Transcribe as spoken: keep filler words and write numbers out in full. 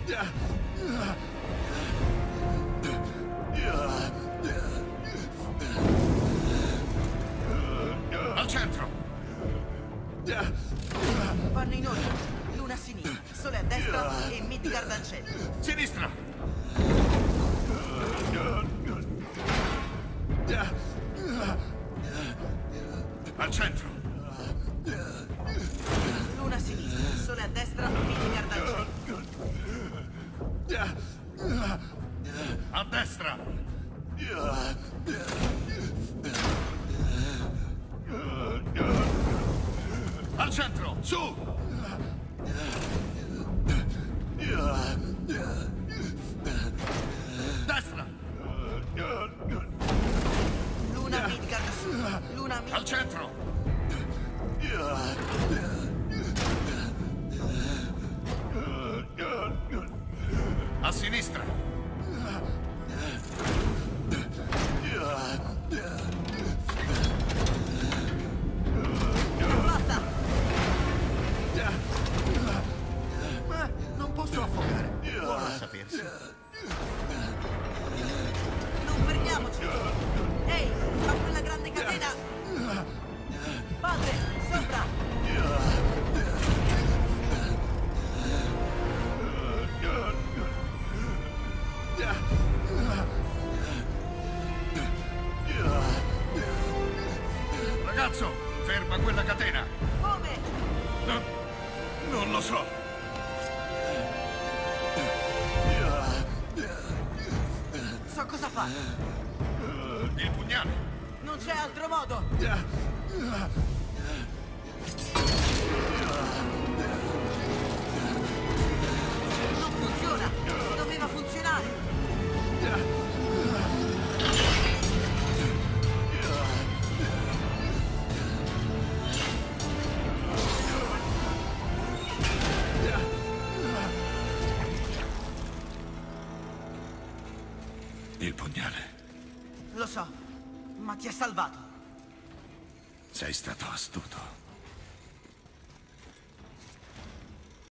Al centro! Vanno in ordine. Luna a sinistra, Sole a destra e Midgard al centro. Sinistra! Al centro! Luna a sinistra, Sole a destra, Midgard al centro. A destra! Al centro! Su! Destra! Luna Midgard su. Luna Al Midgard. centro! A sinistra! Fatta! Eh, non posso affogare. Buono a sapersi. Non fermiamoci! Ehi, fa quella grande catena! Padre, sopra! Ragazzo, ferma quella catena! Come? No, non lo so! So cosa fa! Il pugnale! Non c'è altro modo! Non funziona! Doveva funzionare! Il pugnale. Lo so, ma ti ha salvato. Sei stato astuto.